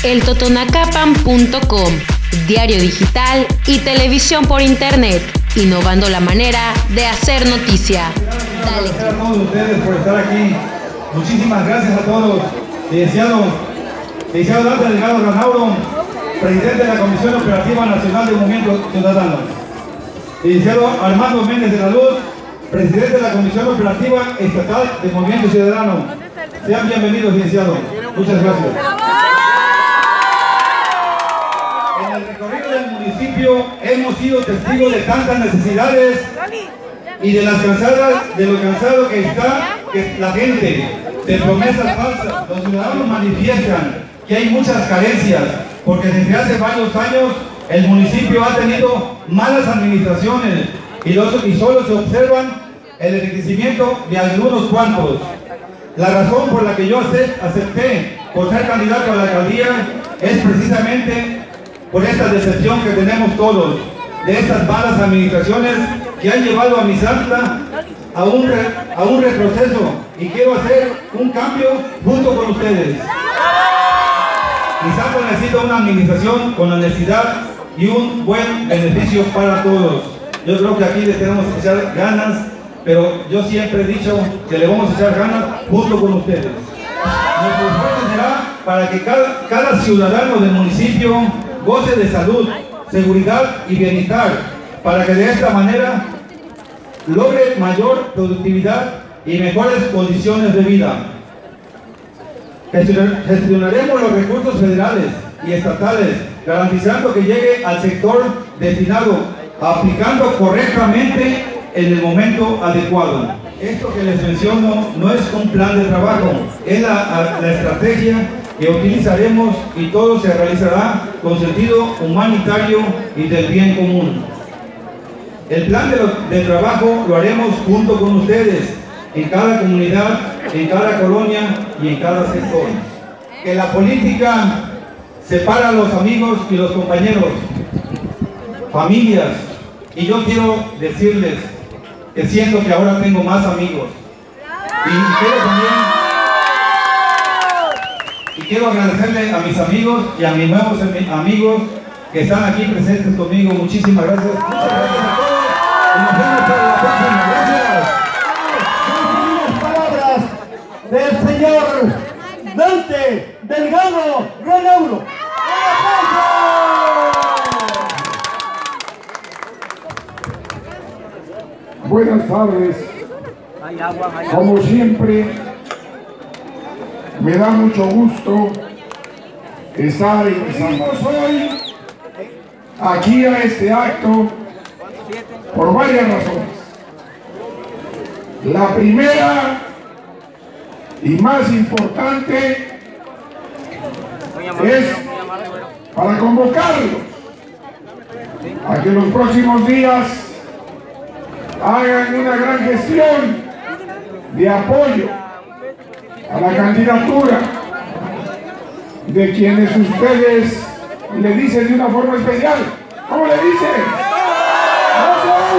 eltotonacapan.com, diario digital y televisión por internet, innovando la manera de hacer noticia. Dale. Gracias a todos ustedes por estar aquí. Muchísimas gracias a todos. Licenciado Dante Delgado Granauro, presidente de la Comisión Operativa Nacional del Movimiento Ciudadano. Licenciado Armando Méndez de la Luz, presidente de la Comisión Operativa Estatal del Movimiento Ciudadano. Sean bienvenidos, licenciado. Muchas gracias. En el recorrido del municipio hemos sido testigos de tantas necesidades y de lo cansado que está la gente, de promesas falsas. Los ciudadanos manifiestan que hay muchas carencias, porque desde hace varios años el municipio ha tenido malas administraciones y solo se observan el enriquecimiento de algunos cuantos. La razón por la que yo acepté por ser candidato a la alcaldía es precisamente por esta decepción que tenemos todos, de estas malas administraciones que han llevado a Misantla a un retroceso, y quiero hacer un cambio junto con ustedes. Misantla necesita una administración con honestidad y un buen beneficio para todos. Yo creo que aquí le tenemos que echar ganas, pero yo siempre he dicho que le vamos a echar ganas junto con ustedes. Nuestro esfuerzo será para que cada ciudadano del municipio goce de salud, seguridad y bienestar, para que de esta manera logre mayor productividad y mejores condiciones de vida. Gestionaremos los recursos federales y estatales, garantizando que llegue al sector destinado, aplicando correctamente en el momento adecuado. Esto que les menciono no es un plan de trabajo, es la estrategia que utilizaremos, y todo se realizará con sentido humanitario y del bien común. El plan de trabajo lo haremos junto con ustedes, en cada comunidad, en cada colonia y en cada sector. Que la política separa a los amigos y los compañeros, familias, y yo quiero decirles que siento que ahora tengo más amigos. Y quiero agradecerle a mis amigos y a mis nuevos amigos que están aquí presentes conmigo. Muchísimas gracias. Muchas gracias a todos. Y nos vemos para la próxima. Gracias. Del señor Dante Delgado Granauro. Buenas tardes. Como siempre, me da mucho gusto estar hoy aquí a este acto por varias razones. La primera y más importante es para convocarlos a que los próximos días hagan una gran gestión de apoyo a la candidatura de quienes ustedes le dicen de una forma especial. ¿Cómo le dicen? ¡No se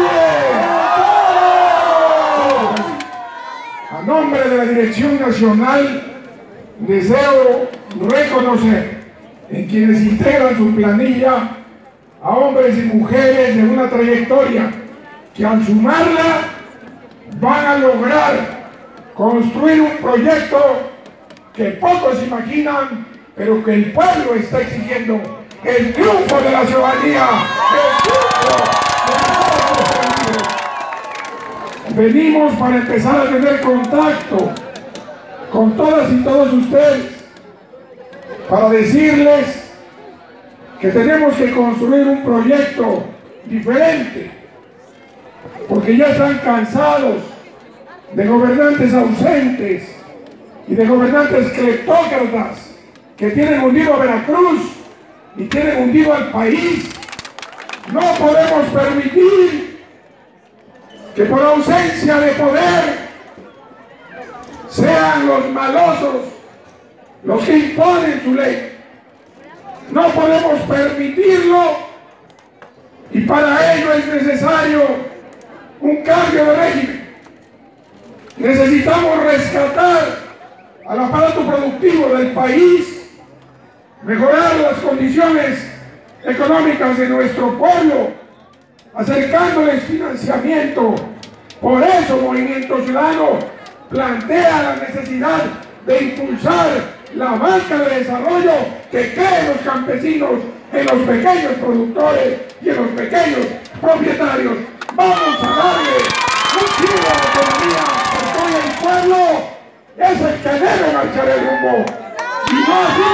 oye! A nombre de la Dirección Nacional, deseo reconocer en quienes integran su planilla a hombres y mujeres de una trayectoria que al sumarla van a lograr construir un proyecto que pocos imaginan, pero que el pueblo está exigiendo: el triunfo de la ciudadanía, el triunfo de la ciudadanía. Venimos para empezar a tener contacto con todas y todos ustedes, para decirles que tenemos que construir un proyecto diferente, porque ya están cansados de gobernantes ausentes y de gobernantes cleptócratas que tienen hundido a Veracruz y tienen hundido al país. No podemos permitir que por ausencia de poder sean los malosos los que imponen su ley. No podemos permitirlo, y para ello es necesario un cambio de régimen. Necesitamos rescatar al aparato productivo del país mejorar las condiciones económicas de nuestro pueblo, acercándoles financiamiento. Por eso Movimiento Ciudadano plantea la necesidad de impulsar la banca de desarrollo que creen los campesinos en los pequeños productores y en los pequeños propietarios. Vamos a darle un giro a la economía, porque hoy el pueblo es el que debe marchar el rumbo. Y no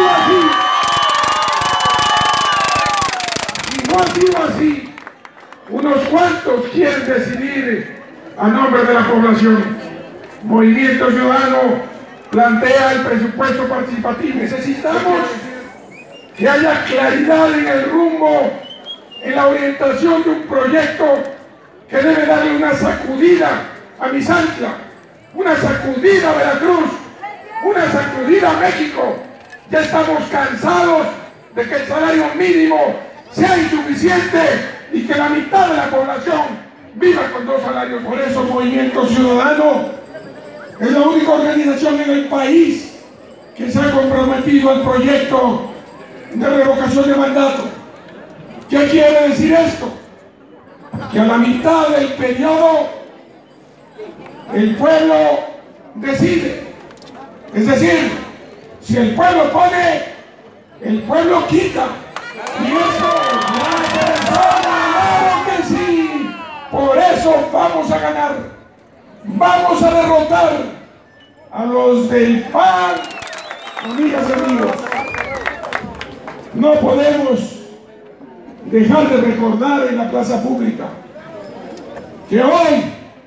ha sido así. Unos cuantos quieren decidir a nombre de la población. Movimiento Ciudadano plantea el presupuesto participativo. Necesitamos que haya claridad en el rumbo, en la orientación de un proyecto que debe darle una sacudida a Misantla, una sacudida a Veracruz, una sacudida a México. Ya estamos cansados de que el salario mínimo sea insuficiente y que la mitad de la población viva con 2 salarios. Por eso Movimiento Ciudadano es la única organización en el país que se ha comprometido al proyecto de revocación de mandato. ¿Qué quiere decir esto? Que a la mitad del periodo el pueblo decide. Es decir, si el pueblo pone, el pueblo quita. Y eso, claro que sí. Por eso vamos a ganar. Vamos a derrotar a los del PAN. Amigas y amigos, no podemos dejar de recordar en la plaza pública que hoy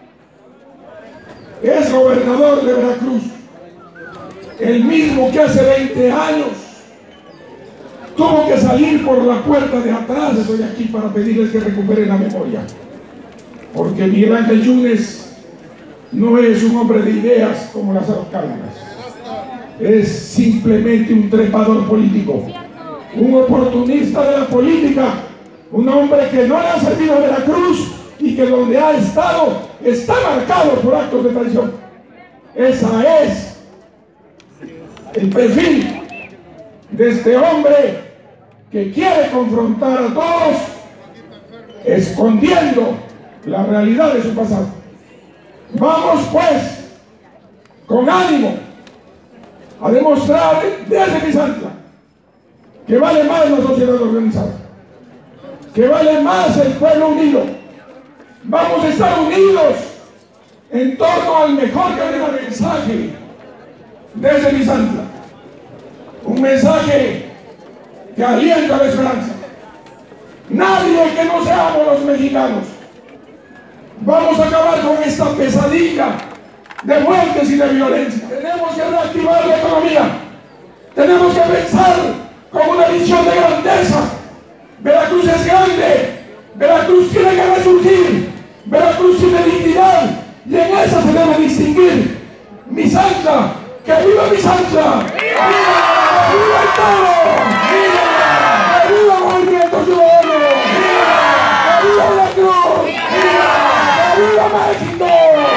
es gobernador de Veracruz, el mismo que hace 20 años tuvo que salir por la puerta de atrás. Estoy aquí para pedirles que recuperen la memoria, porque Miguel Ángel Yunes no es un hombre de ideas como Lázaro Cárdenas, es simplemente un trepador político, un oportunista de la política, un hombre que no le ha servido a Veracruz y que donde ha estado está marcado por actos de traición. Esa es el perfil de este hombre que quiere confrontar a todos escondiendo la realidad de su pasado. Vamos pues con ánimo a demostrar desde Misantla que vale más la sociedad organizada, que vale más el pueblo unido. Vamos a estar unidos en torno al mejor mensaje desde Misantla, un mensaje que alienta la esperanza. Nadie que no seamos los mexicanos. Vamos a acabar con esta pesadilla de muertes y de violencia. Tenemos que reactivar la economía. Tenemos que pensar con una visión de grandeza. Veracruz es grande. Veracruz tiene que resurgir. Veracruz tiene dignidad. Y en esa se debe distinguir Misantla. ¡Que viva Misantla! ¡Viva! ¡Viva el Toro! ¡Viva! ¡Que viva Movimiento Ciudadano! ¡Viva! ¡Que viva Veracruz! ¡Viva! ¡Que viva México!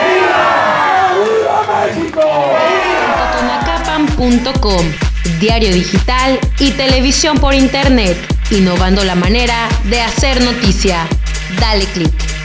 ¡Viva! ¡Que viva México! Totonacapan.com, diario digital y televisión por internet, innovando la manera de hacer noticia. Dale click.